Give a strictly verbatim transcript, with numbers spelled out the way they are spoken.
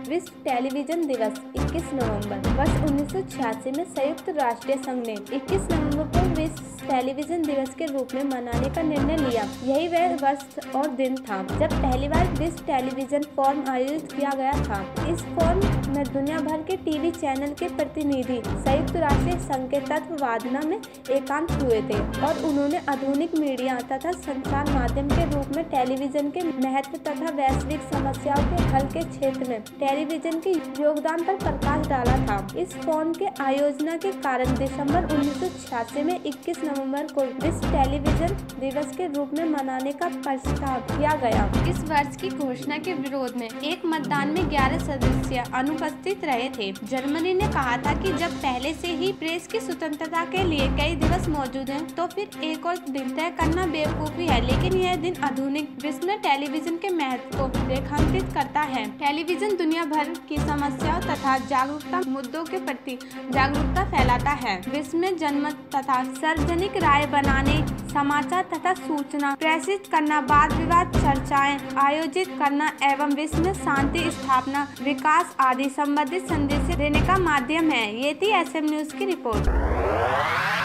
विश्व टेलीविजन दिवस इक्कीस नवंबर। वर्ष उन्नीस सौ छियासी में संयुक्त राष्ट्र संघ ने इक्कीस नवंबर को विश्व टेलीविजन दिवस के रूप में मनाने का निर्णय लिया। यही वह वर्ष और दिन था जब पहली बार विश्व टेलीविजन फोरम आयोजित किया गया था। इस फोरम में दुनिया भर के टीवी चैनल के प्रतिनिधि संयुक्त राष्ट्र संघ के तत्वावधान में एकांत हुए थे और उन्होंने आधुनिक मीडिया तथा संचार माध्यम के रूप में टेलीविजन के महत्व तथा वैश्विक समस्याओं के हल के क्षेत्र में टेलीविजन के योगदान पर प्रकाश डाला था। इस फोरम के आयोजना के कारण दिसंबर उन्नीस सौ छियासी में इक्कीस नवंबर को विश्व टेलीविजन दिवस के रूप में मनाने का प्रस्ताव किया गया। इस वर्ष की घोषणा के विरोध में एक मतदान में ग्यारह सदस्य अनुपस्थित रहे थे। जर्मनी ने कहा था कि जब पहले से ही प्रेस की स्वतंत्रता के लिए कई दिवस मौजूद हैं, तो फिर एक और दिन तय करना बेवकूफी है। लेकिन यह दिन आधुनिक विश्व में टेलीविजन के महत्व को रेखांकित करता है। टेलीविजन दुनिया भर की समस्याओं तथा जागरूकता मुद्दों के प्रति जागरूकता फैलाता है। विश्व में जनमत तथा सार्वजनिक राय बनाने, समाचार तथा सूचना प्रेषित करना, वाद विवाद चर्चाएं आयोजित करना एवं विश्व में शांति स्थापना, विकास आदि संबंधित संदेश देने का माध्यम है। ये थी एस एम न्यूज की रिपोर्ट।